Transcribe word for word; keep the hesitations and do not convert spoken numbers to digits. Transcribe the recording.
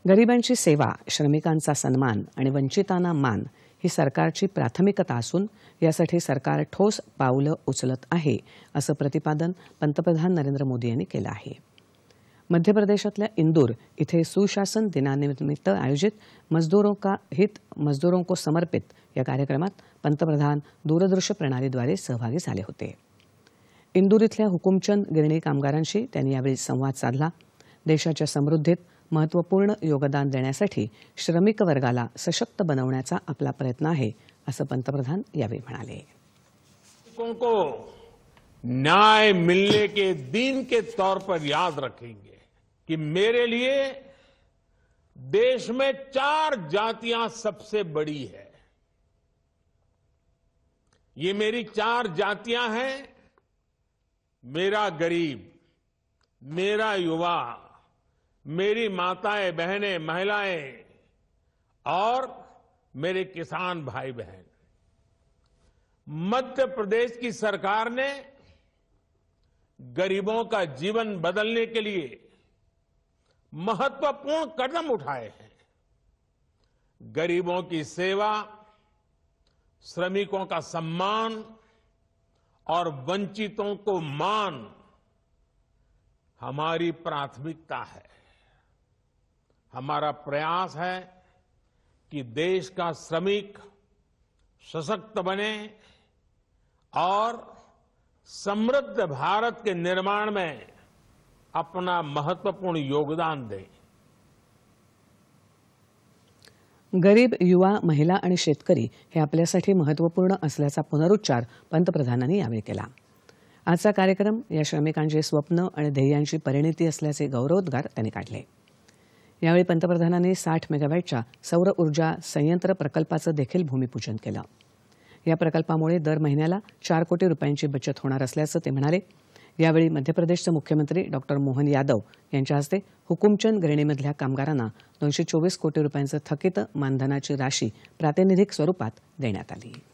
गरिबांची सेवा, श्रमिकांचा सन्मान आणि वंचितांना मान ही सरकारची प्राथमिकता असून यासाठी सरकार ठोस पावलं उचलत आहे असं प्रतिपादन पंतप्रधान नरेंद्र मोदी यांनी केलं आहे। मध्य प्रदेशातल्या इंदूर इथे सुशासन दिनानिमित्त आयोजित मजदूरों का हित मजदूरों को समर्पित या कार्यक्रमात पंतप्रधान दूरदृश्य प्रणालीद्वारे सहभागी झाले होते। इंदूर इथल्या हुकुमचंद गिरणी कामगारांशी त्यांनी यावेळी संवाद साधला। देशाच्या समृद्धीत महत्त्वपूर्ण योगदान देण्यासाठी श्रमिक वर्गाला सशक्त बनवण्याचा आपला प्रयत्न आहे असं पंतप्रधान यावेळी म्हणाले। को न्याय मिलने के दिन के तौर पर याद रखेंगे कि मेरे लिए देश में चार जातियां सबसे बड़ी है। ये मेरी चार जातियां हैं, मेरा गरीब, मेरा युवा, मेरी माताएं बहनें महिलाएं और मेरे किसान भाई बहन। मध्य प्रदेश की सरकार ने गरीबों का जीवन बदलने के लिए महत्वपूर्ण कदम उठाए हैं। गरीबों की सेवा, श्रमिकों का सम्मान और वंचितों को मान हमारी प्राथमिकता है। हमारा प्रयास है कि देश का श्रमिक सशक्त बने और समृद्ध भारत के निर्माण में अपना महत्वपूर्ण योगदान दे। गरीब, युवा, महिला आणि शेतकरी हे आपल्यासाठी महत्त्वपूर्ण असल्याचा पुनरुच्चार पंतप्रधानांनी यावेळी केला। आजचा कार्यक्रम या श्रमिकांचे स्वप्न आणि ध्येयांची परिणती असल्याचे गौरवोद्गार त्यांनी काढले। यावेळी पंतप्रधानांनी साठ मेगावॅटच्या सौर ऊर्जा संयंत्र प्रकल्पाचं देखील भूमिपूजन केलं। या प्रकल्पामुळे दर महिन्याला चार कोटी रुपयांची बचत होणार असल्याचं ते म्हणाले। यावेळी मध्य प्रदेशचे मुख्यमंत्री डॉक्टर मोहन यादव यांच्या हस्ते हुकुमचंद गिरणीमधल्या कामगारांना दोनशे चोवीस कोटी रुपयांचं थकीत मानधनाची राशी प्रातिनिधिक स्वरूपात देण्यात आली।